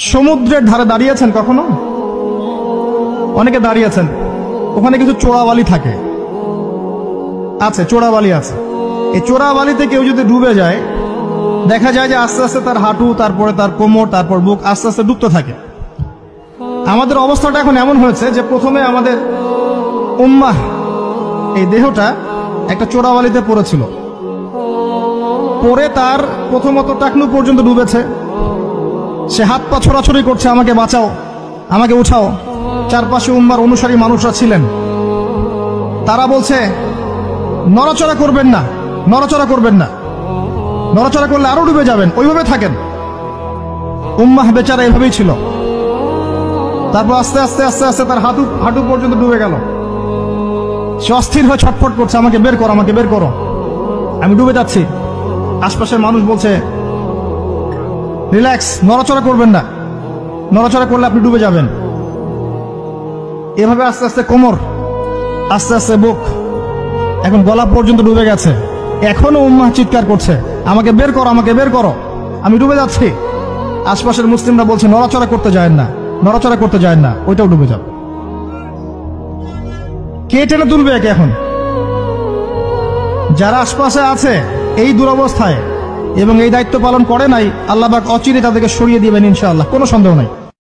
সমুদ্রের ধারে দাঁড়িয়েছেন কখনো? অনেকে দাঁড়িয়েছেন, ওখানে কিছু চোরাবালি থাকে, আছে চোরাবালি আছে। এই চোরাবালিতে কেউ যদি ডুবে যায়, দেখা যায় যে আস্তে আস্তে তার হাঁটু, তারপরে তার কোমর, তারপর বুক আস্তে আস্তে ডুবতে থাকে। আমাদের অবস্থাটা এখন এমন হয়েছে যে প্রথমে আমাদের উম্মাহ, এই দেহটা একটা চোরাবালিতে পড়েছিল, পরে তার প্রথমত টাকনু পর্যন্ত ডুবেছে। সে হাত পা ছোড়াছড়ি করছে, আমাকে বাঁচাও, আমাকে উঠাও। চারপাশে উম্মার অনুসারী মানুষরা ছিলেন, তারা বলছে নড়াচড়া করবেন না, নড়াচড়া করবেন না, নড়াচড়া করলে আরো ডুবে যাবেন, ওইভাবে থাকেন। উম্মাহ বেচারা এভাবেই ছিল। তারপর আস্তে আস্তে আস্তে আস্তে তার হাঁটু পর্যন্ত ডুবে গেল। সে অস্থির হয়ে ছটফট করছে, আমাকে বের করো, আমাকে বের করো, আমি ডুবে যাচ্ছি। আশপাশের মানুষ বলছে রিল্যাক্স, নড়াচড়া করবেন না, নড়াচড়া করলে আপনি ডুবে যাবেন। এভাবে আস্তে আস্তে কোমর, আস্তে আস্তে বুক, এখন গলা পর্যন্ত ডুবে গেছে। এখনো উম্মাহ চিৎকার করছে, আমাকে বের করো, আমাকে বের করো, আমি ডুবে যাচ্ছি। আশপাশের মুসলিমরা বলছে নড়াচড়া করতে যায় না, নড়াচড়া করতে যায় না, ওইটাও ডুবে যাবে। কে টেনে তুলবে একে? এখন যারা আশপাশে আছে এই দুরবস্থায় এবং এই দায়িত্ব পালন করে নাই, আল্লাহ পাক অচিরে তাদেরকে সরিয়ে দিবেন ইনশাআল্লাহ, কোনো সন্দেহ নাই।